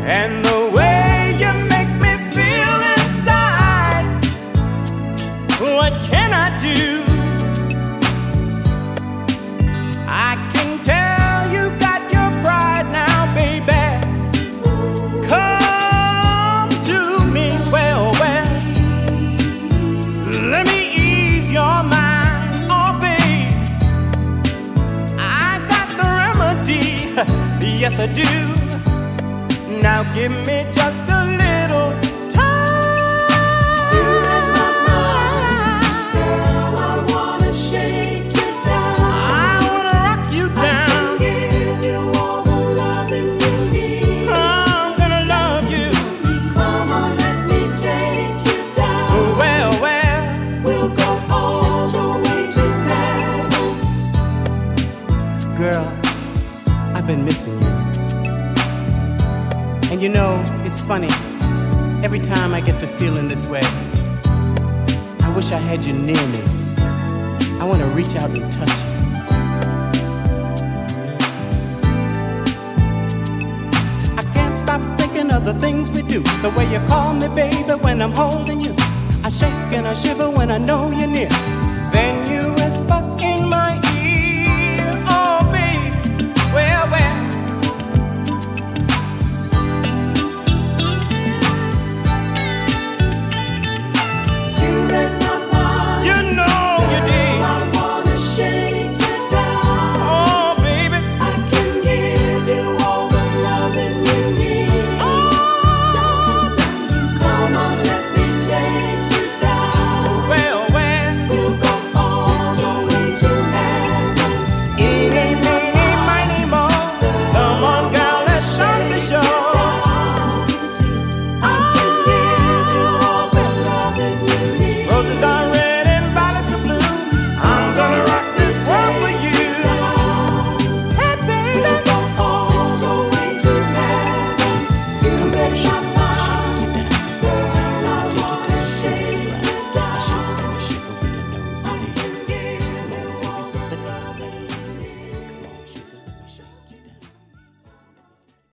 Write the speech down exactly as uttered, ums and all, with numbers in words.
and the way you make me feel inside. What can I do? I can tell you got your pride now, baby. Come to me, well, well. Let me ease your mind, oh babe. I got the remedy, yes I do. Now give me just a little time. You're in my mind, girl, I wanna shake you down. I wanna rock you down. I can give you all the loving you need. I'm gonna love you. Come on, let me take you down. Well, well, We'll go all the way to heaven. girl, I've been missing you. And you know, it's funny, every time I get to feeling this way, I wish I had you near me. I want to reach out and touch you. I can't stop thinking of the things we do, the way you call me baby when I'm holding you. I shake and I shiver when I know you're near. Then you